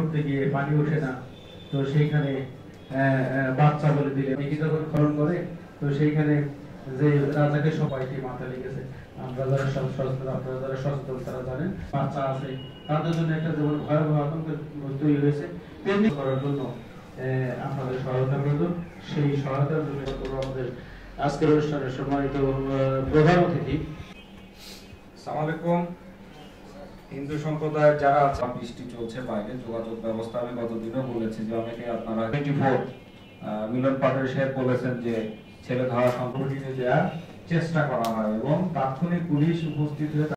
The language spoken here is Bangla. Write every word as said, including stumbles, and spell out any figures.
করতে গিয়ে পানি ওঠে না, তো সেইখানে বাচ্চা বলে দিলে যখন খনন করে, তো সেইখানে যে রাজাকে সবাইকে মাথা লেগেছে। আমরা যারা সচেতন, আপনারা যারা সচেতন তারা জানেন, বাচ্চা আছে তাদের জন্য একটা যেমন ভয়াবহ আতঙ্ক তৈরি হয়েছে, তেমনি করার জন্য আপনাদের সহায়তা প্রয়োজন। সেই সহায়তার জন্য আমাদের আজকের অনুষ্ঠানের সম্মানিত প্রধান অতিথি। আসসালামু আলাইকুম। হিন্দু সম্প্রদায়ের যারা আছে, বৃষ্টি চলছে বাইরে, যোগাযোগ ব্যবস্থা আমি গতদিনও বলেছি যে অনেকে আপনারা টোয়েন্টি ফোর মিলন পাটের সাহেব বলেছেন যে ছেলে ধরা সম্পর্কে দেওয়ার চেষ্টা করা হয় এবং তাৎক্ষণিক পুলিশ উপস্থিত হয়ে